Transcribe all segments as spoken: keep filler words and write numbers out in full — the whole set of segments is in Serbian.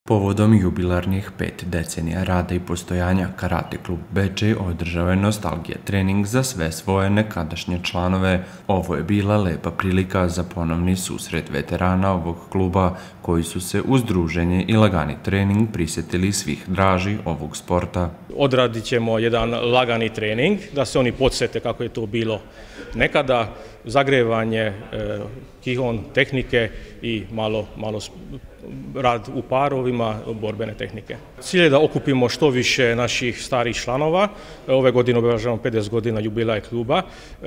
Povodom jubilarnih pet decenija rada i postojanja Karate klub Bečej održao je nostalgija trening za sve svoje nekadašnje članove. Ovo je bila lepa prilika za ponovni susret veterana ovog kluba koji su se uz druženje i lagani trening prisjetili svih draži ovog sporta. Odradit ćemo jedan lagani trening da se oni podsjete kako je to bilo nekada, zagrevanje, kihon tehnike i malo, malo rad u parovima, borbene tehnike. Cilj je da okupimo što više naših starih članova. Ove godine obeležavamo pedeset godina jubileja kluba.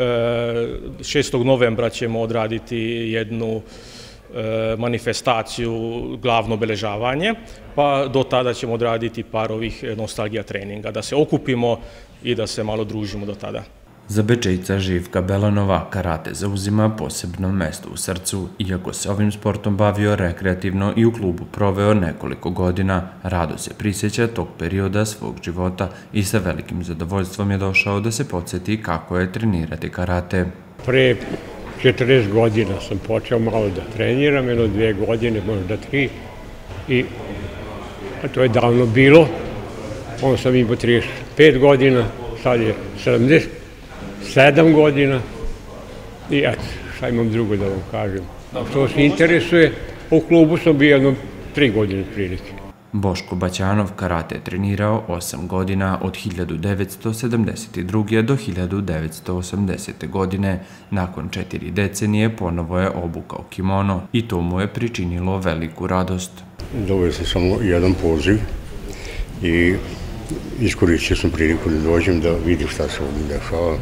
šestog novembra ćemo odraditi jednu manifestaciju, glavno obeležavanje, pa do tada ćemo odraditi par ovih nostalgija treninga, da se okupimo i da se malo družimo do tada. Za Bečejca Živka Belanova karate zauzima posebno mesto u srcu. Iako se ovim sportom bavio rekreativno i u klubu proveo nekoliko godina, rado se prisjeća tog perioda svog života i sa velikim zadovoljstvom je došao da se podsjeti kako je trenirati karate. Pre četrdeset godina sam počeo malo da treniram, jedno dve godine, možda tri, i to je davno bilo. Onda sam imao trideset pet godina, sad je sedamdeset sedam godina i eto, šta imam drugo da vam kažem. Što vas interesuje, u klubu sam bio jedno tri godine prilike. Boško Baćanov karate je trenirao osam godina od hiljadu devetsto sedamdeset druge. do hiljadu devetsto osamdesete. godine. Nakon četiri decenije ponovo je obukao kimono i to mu je pričinilo veliku radost. Dobio sam samo jedan poziv i iskoristio sam priliku da dođem da vidim šta se ovdje dešava,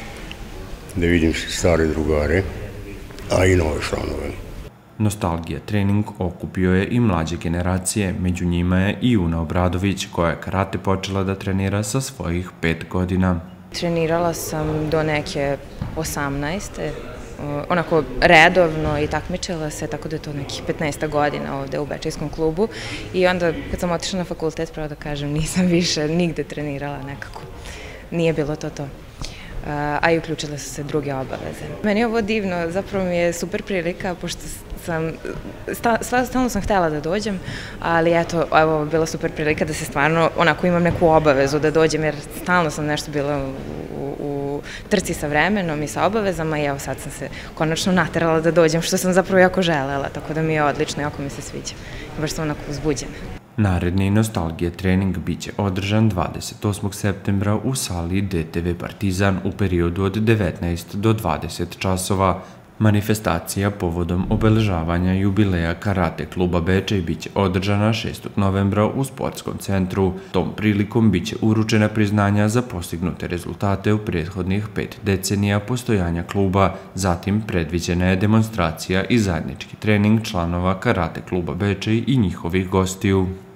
da vidim stare drugare, a i nove članove. Nostalgija trening okupio je i mlađe generacije, među njima je i Una Obradović koja je karate počela da trenira sa svojih pet godina. Trenirala sam do neke osamnaeste, onako redovno i takmičila se, tako da je to nekih petnaest godina ovde u Bečejskom klubu. I onda kad sam otišla na fakultet, pravo da kažem, nisam više nigde trenirala nekako. Nije bilo to to. A i uključile su se druge obaveze. Meni je ovo divno, zapravo mi je super prilika, pošto sam, stalno sam htjela da dođem, ali eto, ovo je bila super prilika da se stvarno, onako imam neku obavezu da dođem, jer stalno sam nešto bila u trci sa vremenom i sa obavezama i evo sad sam se konačno naterala da dođem, što sam zapravo jako želela, tako da mi je odlično, jako mi se sviđa. Baš sam onako uzbuđena. Naredni nostalgija trening biće održan dvadeset osmog septembra u sali D T V Partizan u periodu od devetnaest do dvadeset časova. Manifestacija povodom obeležavanja jubileja Karate kluba Bečej biće održana šestog novembra u sportskom centru. Tom prilikom biće uručena priznanja za postignute rezultate u prethodnih pet decenija postojanja kluba, zatim predviđena je demonstracija i zajednički trening članova Karate kluba Bečej i njihovih gostiju.